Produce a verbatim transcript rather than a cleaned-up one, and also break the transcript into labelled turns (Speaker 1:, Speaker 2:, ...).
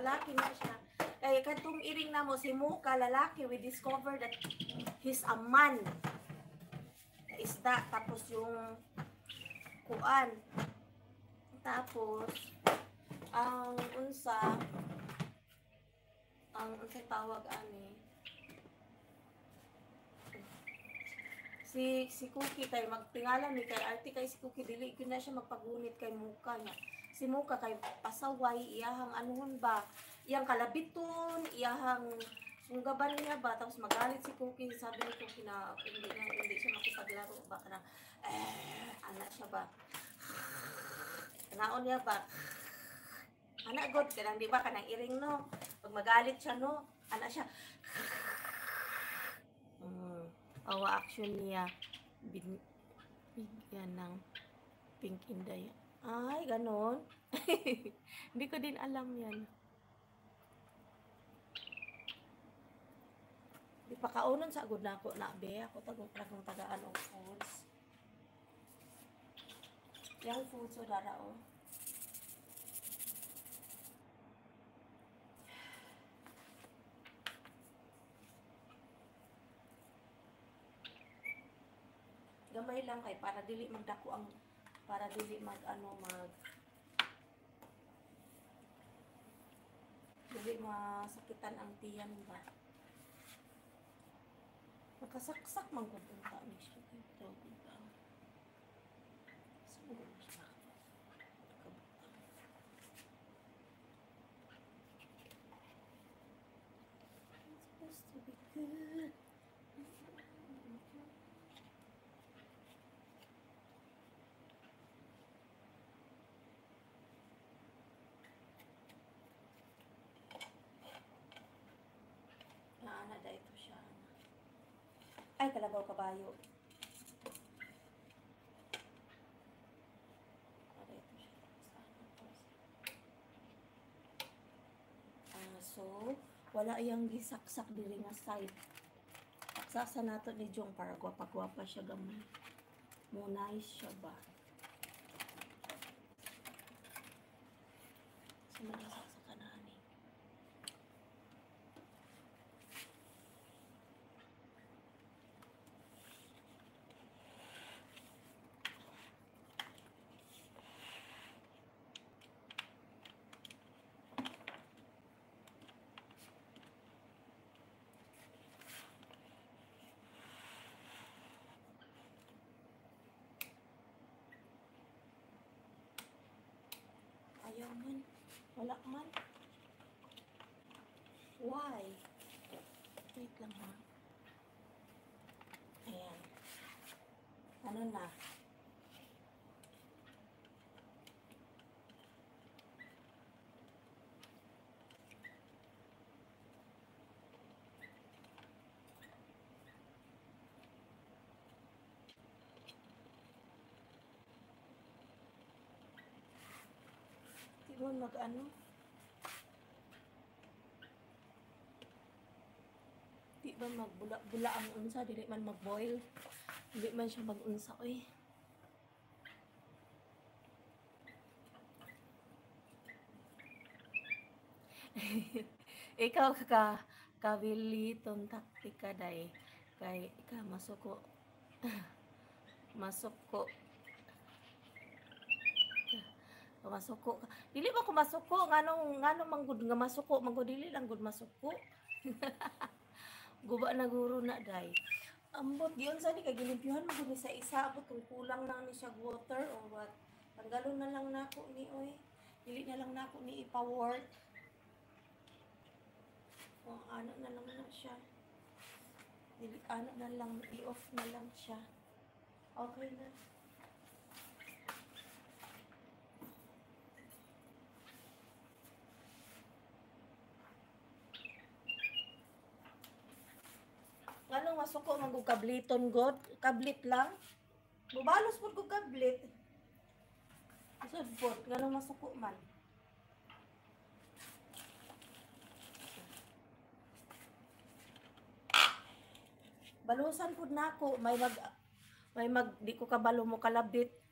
Speaker 1: lalaki na siya. Kaya katong iring na mo, si Muka, lalaki, we discovered that he's a man. Isda, tapos yung kuan. Tapos, ang unsa, ang unsa tawag ani, si si Cookie kay magtingalan ni kay Arte kay si Cookie dili ko na siya magpagunit kay Muka niya. Si Muka kay pasaway iyahang anuhon ba, iyang kalabiton, iyahang sunggaban niya ba, tapos magalit si Cookie, sabi ni Cookie na hindi na hindi siya makipaglaro ba kana eh anak siya ba. Kanaon niya ba? Anak god kanang di ba kanang iring no. Pag magalit siya no, anak siya. Mm. Awa action niya bin, bigyan ng pink inday. Ay, ganon. Hindi ko din alam yan. Di pa kaunon sa agad na ako na be. Ako tagong prakong tagaan o foods. Yung foods o dara o. Gamay lang kay para dili magdako ang para dili mag ano mag dili masakitan ang tiyan ba. Nakasaksak man ko punta ni siya dito dito. Siguro siya. It's supposed to be good. Naana da ito siya. Ay, kalabaw kabayo. Ada ito siya. Ah, so, wala iyang gisaksak diri nga side. Saksa nato ni Jong para gwapa-gwapa siya gamay. Mo nice siya ba? Sino na saksakan na ni? Ayaw man. Wala man. Why? Wait lang ha. Ayan. Ano na? Di mo mag-ano? Di ba magbula-bula ang unsa? Dili man mag-boil. Dili man siya mag-unsa. Uy. Ikaw ka kawili tong taktika day. Kay ika masuko. Masuko. Masuko. Dili ba ko masuko nganong nganong manggud nga masuko, manggud dili lang gud masuko. Guba na guro na day. Ambot giyon sa ni kay gilimpyuhan mo ni sa isa abot kung kulang lang ni siya water or what. Tanggalon na lang nako ni oy. Dili na lang nako ni ipa-work. O ano na lang na siya. Dili ano na lang i-off na lang siya. Okay na. Anong masuko man kung kabliton god? Kablit lang? Bubalos po kung kablit. Isod po, ganong masuko man. Balusan po na ako. May mag, may mag, di ko kabalo mo kalabit.